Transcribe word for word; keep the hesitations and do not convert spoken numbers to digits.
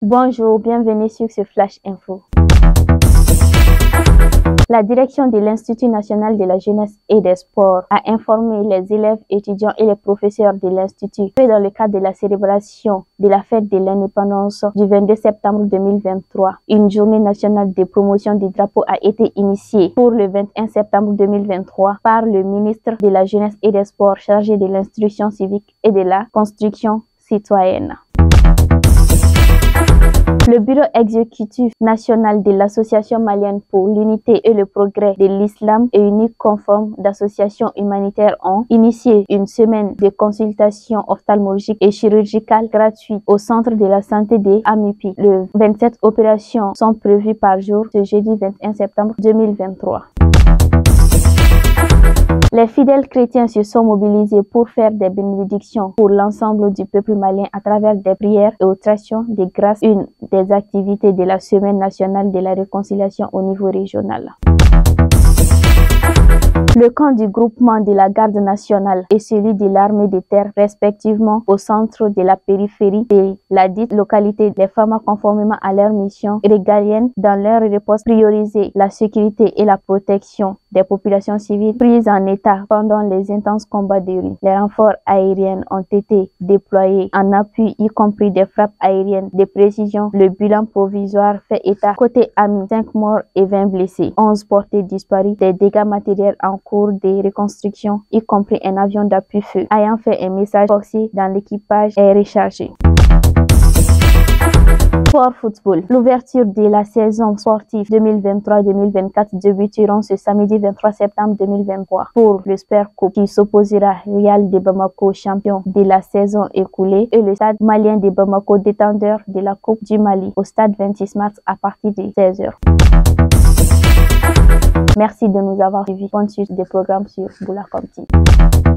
Bonjour, bienvenue sur ce Flash Info. La direction de l'Institut national de la jeunesse et des sports a informé les élèves, étudiants et les professeurs de l'Institut que dans le cadre de la célébration de la fête de l'indépendance du vingt-deux septembre deux mille vingt-trois, une journée nationale de promotion du drapeau a été initiée pour le vingt et un septembre deux mille vingt-trois par le ministre de la jeunesse et des sports chargé de l'instruction civique et de la construction citoyenne. Le bureau exécutif national de l'Association malienne pour l'unité et le progrès de l'islam et unique conforme d'associations humanitaires ont initié une semaine de consultation ophtalmologique et chirurgicale gratuite au centre de la santé des Amupi. Le vingt-sept opérations sont prévues par jour ce jeudi vingt et un septembre deux mille vingt-trois. Les fidèles chrétiens se sont mobilisés pour faire des bénédictions pour l'ensemble du peuple malien à travers des prières et outrations de grâce, une des activités de la Semaine nationale de la réconciliation au niveau régional. Le camp du groupement de la garde nationale et celui de l'armée de terre, respectivement au centre de la périphérie de la dite localité, des femmes conformément à leur mission régalienne dans leur réponse prioriser la sécurité et la protection des populations civiles prises en état pendant les intenses combats de rue. Les renforts aériens ont été déployés en appui, y compris des frappes aériennes de précision. Le bilan provisoire fait état côté ami, cinq morts et vingt blessés, onze portés disparus, des dégâts matériels en cours de reconstruction, y compris un avion d'appui-feu ayant fait un message forcé dans l'équipage est rechargé. Sport football. L'ouverture de la saison sportive deux mille vingt-trois deux mille vingt-quatre débuteront ce samedi vingt-trois septembre deux mille vingt-trois pour le Super Coupe qui s'opposera Real de Bamako, champion de la saison écoulée, et le Stade malien de Bamako, détenteur de la Coupe du Mali, au stade vingt-six mars à partir de seize heures. Merci de nous avoir suivis. Bonne suite des programmes sur Boula Comti.